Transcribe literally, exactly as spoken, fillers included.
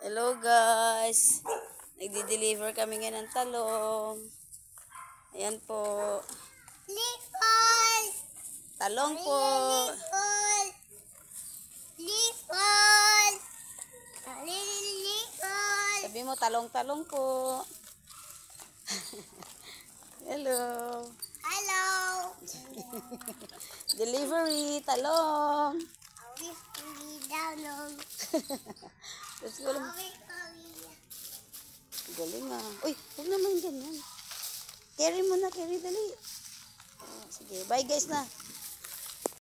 Hello guys. Nagdi-deliver kami ngayon ng talong. Ayan po. Lipol! Talong po. Lipol! Lipol! Lipol! Sabi mo talong-talong po. Hello. Hello! Delivery, talong. Awis kuli dalong. Let's go. Awis kuli. Galing ah. Uy, huwag naman ganyan. Carry mo na, carry dali. Oh, sige, bye guys na.